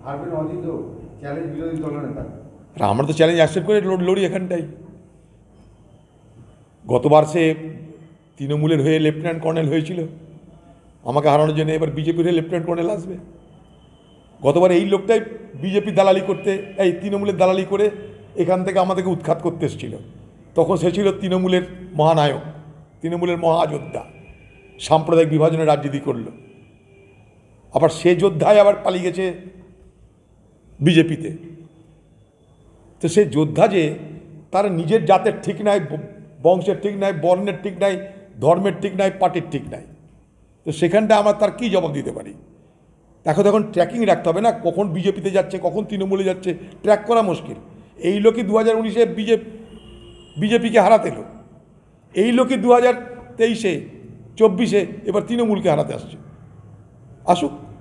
হারবেন Ajit challenge বিরোধী দলনেতা। আর আমরা তো চ্যালেঞ্জ অ্যাকসেপ্ট করে লড়ি এখানটাই। গতবার সে তৃণমূলের হয়ে লেফটেন্যান্ট কর্নেল হয়েছিল, আমাকে হারানোর জন্য এবার বিজেপির হয়ে লেফটেন্যান্ট কর্নেল আসবে। গতবার এই লোকটাই বিজেপি দালালি করতে, এই তৃণমূলের দালালি করে এখান থেকে আমাদেরকে উৎখাত করতে এসেছিল। তখন সে ছিল তৃণমূলের মহানায়ক, তৃণমূলের মহাযোদ্ধা, সাম্প্রদায়িক বিভাজনের রাজনীতি করলো। আবার সে যোদ্ধায় আবার পালিয়ে গেছে বিজেপিতে। তো সে যোদ্ধা যে তার নিজের জাতের ঠিক নাই, বংশের ঠিক নাই, বর্ণের ঠিক নাই, ধর্মের ঠিক নাই, পার্টির ঠিক নাই, তো সেখানটা আমরা তার কী জবাব দিতে পারি? তখন ট্র্যাকিং রাখতে হবে না, কখন বিজেপিতে যাচ্ছে, কখন তৃণমূলে যাচ্ছে, ট্র্যাক করা মুশকিল। এই লোকই 2019-এ বিজেপিকে হারাতে এলো, এই লোকই 2023-এ 24-এ এবার তৃণমূলকে হারাতে আসছে। আসুক।